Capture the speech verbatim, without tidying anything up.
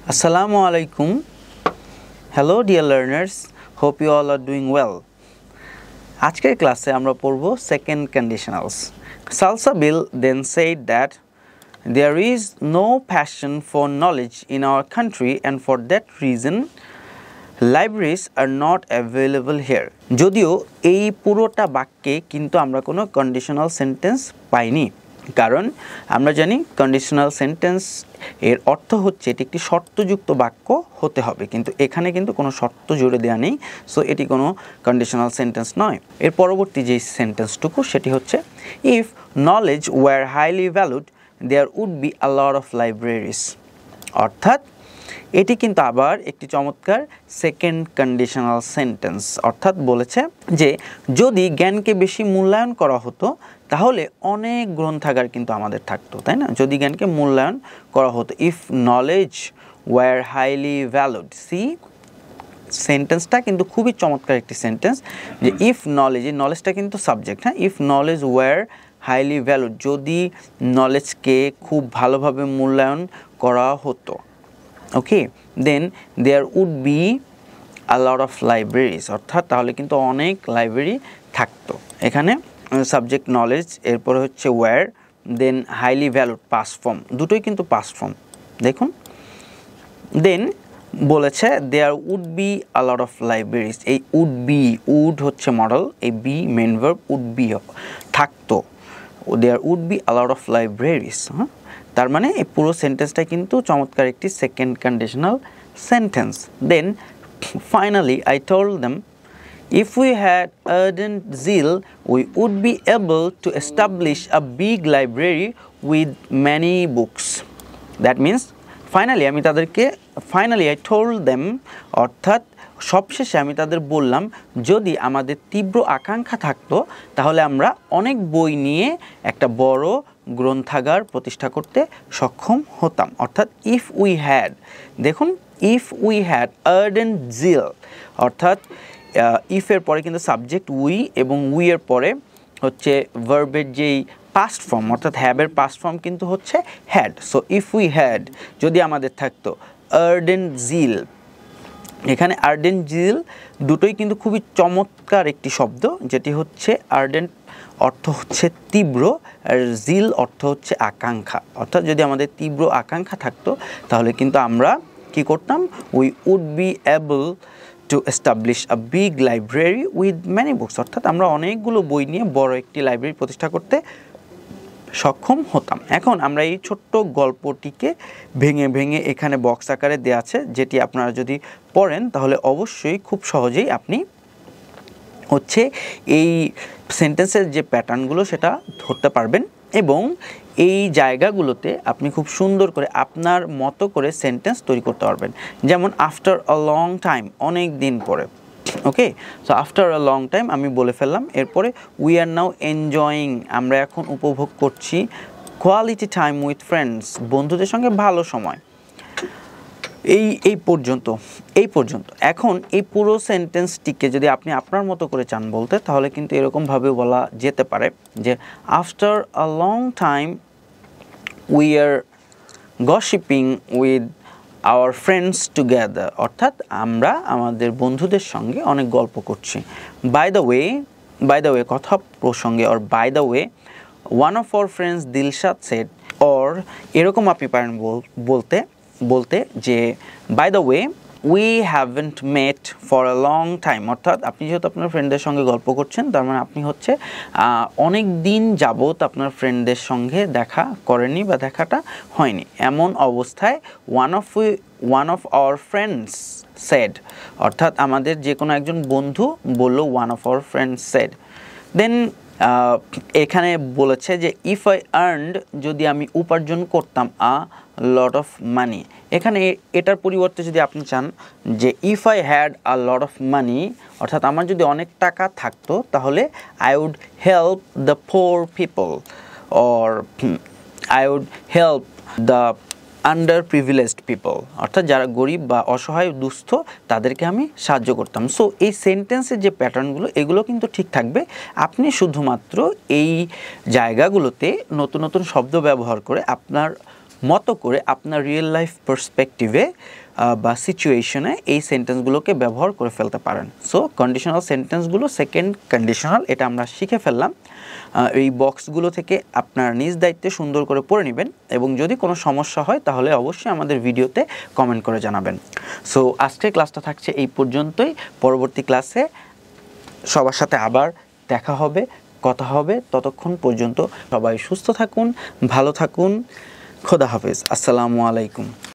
Assalamu alaikum. Hello dear learners. Hope you all are doing well. আজকের ক্লাসে আমরা পড়ব second conditionals. Salsabil then said that there is no passion for knowledge in our country and for that reason libraries are not available here. যদিও এই পুরোটা বাক্যে কিন্তু আমরা কোনো conditional sentence পাইনি। কারণ আমরা জানি কন্ডিশনাল সেন্টেন্স এর অর্থ হচ্ছে এটি একটি শর্তযুক্ত বাক্য হতে হবে, কিন্তু এখানে কিন্তু কোনো শর্ত জুড়ে দেওয়া নেই, সো এটি কোনো কন্ডিশনাল সেন্টেন্স নয়। এর পরবর্তী যে সেন্টেন্সটুকু সেটি হচ্ছে if knowledge were highly valued there would be a lot of libraries. অর্থাৎ এটি কিন্তু আবার একটি চমৎকার সেকেন্ড কন্ডিশনাল সেন্টেন্স, অর্থাৎ বলেছে যে যদি জ্ঞানকে বেশি মূল্যায়ন করা হতো তাহলে অনেক গ্রন্থাগার কিন্তু আমাদের থাকতো, তাই না? যদি জ্ঞানকে মূল্যায়ন করা হতো, if knowledge were highly valued. সি সেন্টেন্সটা কিন্তু খুবই চমৎকার একটি সেন্টেন্স, যে ইফ নলেজ, এই নলেজটা কিন্তু সাবজেক্ট, হ্যাঁ, if knowledge were highly valued, যদি নলেজকে খুব ভালোভাবে মূল্যায়ন করা হতো, okay, then there would be a lot of libraries, অর্থাৎ তাহলে কিন্তু অনেক লাইব্রেরি থাকতো। এখানে সাবজেক্ট নলেজ, এরপরে হচ্ছে were, then highly valued, past form, দুটোই কিন্তু পাস্ট ফর্ম দেখুন। দেন বলেছে there would be a lot of libraries, এই উড বি, উড হচ্ছে মডেল, এই be main verb, would be থাকতো, there would be a lot of libraries. হ্যাঁ, তার মানে এই পুরো সেন্টেন্সটা কিন্তু চমৎকার একটি second conditional sentence. Then finally I told them if we had ardent zeal we would be able to establish a big library with many books. That means finally আমি তাদেরকে finally I told them, অর্থাৎ সবশেষে আমি তাদের বললাম যদি আমাদের তীব্র আকাঙ্ক্ষা থাকতো তাহলে আমরা অনেক বই নিয়ে একটা বড় গ্রন্থাগার প্রতিষ্ঠা করতে সক্ষম হতাম। অর্থাৎ ইফ উই হ্যাড, দেখুন if we had ardent zeal, অর্থাৎ ইফের পরে কিন্তু সাবজেক্ট উই এবং উই এর পরে হচ্ছে ভার্বের যেই পাস্ট ফর্ম, অর্থাৎ হ্যাভের পাস্ট ফর্ম কিন্তু হচ্ছে had. So if we had, যদি আমাদের থাকতো ardent zeal, এখানে ardent zeal দুটোই কিন্তু খুবই চমৎকার একটি শব্দ, যেটি হচ্ছে ardent অর্থ হচ্ছে তীব্র, আর জিল অর্থ হচ্ছে আকাঙ্ক্ষা। অর্থাৎ যদি আমাদের তীব্র আকাঙ্ক্ষা থাকতো তাহলে কিন্তু আমরা কি করতাম, we would be able to establish a big library with many books, অর্থাৎ আমরা অনেকগুলো বই নিয়ে বড় একটি লাইব্রেরি প্রতিষ্ঠা করতে সক্ষম হতাম। এখন আমরা এই ছোট্ট গল্পটিকে ভেঙে ভেঙে এখানে বক্স আকারে দেওয়া আছে, যেটি আপনারা যদি পড়েন তাহলে অবশ্যই খুব সহজেই আপনি হচ্ছে এই সেন্টেন্সের যে প্যাটার্নগুলো সেটা ধরতে পারবেন, এবং এই জায়গাগুলোতে আপনি খুব সুন্দর করে আপনার মতো করে সেন্টেন্স তৈরি করতে পারবেন। যেমন আফটার আ লং টাইম, অনেক দিন পরে, okay, so after a long time আমি বলে ফেললাম। এরপরে উই আর নাও এনজয়িং, আমরা এখন উপভোগ করছি কোয়ালিটি টাইম উইথ ফ্রেন্ডস, বন্ধুদের সঙ্গে ভালো সময়। এই এই পর্যন্ত এই পর্যন্ত এখন এই পুরো সেন্টেন্সটিকে যদি আপনি আপনার মতো করে চান বলতে, তাহলে কিন্তু এরকমভাবে বলা যেতে পারে যে after a long time we are gossiping with our friends together, অর্থাৎ আমরা আমাদের বন্ধুদের সঙ্গে অনেক গল্প করছি। By the way, by the way কথা প্রসঙ্গে, or by the way one of our friends Dilshad said, or এরকম আপনি পারেন বলতে বলতে যে by the way we haven't met for a long time, অর্থাৎ আপনি যেহেতু আপনার ফ্রেন্ডদের সঙ্গে গল্প করছেন তার মানে আপনি হচ্ছে অনেক দিন যাবত আপনার ফ্রেন্ডদের সঙ্গে দেখা করেনি বা দেখাটা হয়নি। এমন অবস্থায় one of we one of our friends said, অর্থাৎ আমাদের যে কোনো একজন বন্ধু বলল one of our friends said. Then এখানে বলেছে যে ইফ আই আর্নড, যদি আমি উপার্জন করতাম আ লট অফ মানি, এখানে এটার পরিবর্তে যদি আপনি চান যে if I had a lot of money, অর্থাৎ আমার যদি অনেক টাকা থাকতো তাহলে I would help the poor people, or I would help the underprivileged people, অর্থাৎ যারা গরিব বা অসহায় দুস্থ তাদেরকে আমি সাহায্য করতাম। সো এই সেন্টেন্সের যে প্যাটার্নগুলো এগুলো কিন্তু ঠিক থাকবে, আপনি শুধুমাত্র এই জায়গাগুলোতে নতুন নতুন শব্দ ব্যবহার করে আপনার মতো করে আপনার রিয়েল লাইফ পার্সপেক্টিভে বা সিচুয়েশনে এই সেন্টেন্সগুলোকে ব্যবহার করে ফেলতে পারেন। সো কন্ডিশনাল সেন্টেন্সগুলো সেকেন্ড কন্ডিশনাল, এটা আমরা শিখে ফেললাম। এই বক্সগুলো থেকে আপনার নিজ দায়িত্বে সুন্দর করে পড়ে নেবেন এবং যদি কোনো সমস্যা হয় তাহলে অবশ্যই আমাদের ভিডিওতে কমেন্ট করে জানাবেন। সো আজকের ক্লাসটা থাকছে এই পর্যন্তই। পরবর্তী ক্লাসে সবার সাথে আবার দেখা হবে, কথা হবে। ততক্ষণ পর্যন্ত সবাই সুস্থ থাকুন, ভালো থাকুন। খোদা হাফেজ। আসসালামু আলাইকুম।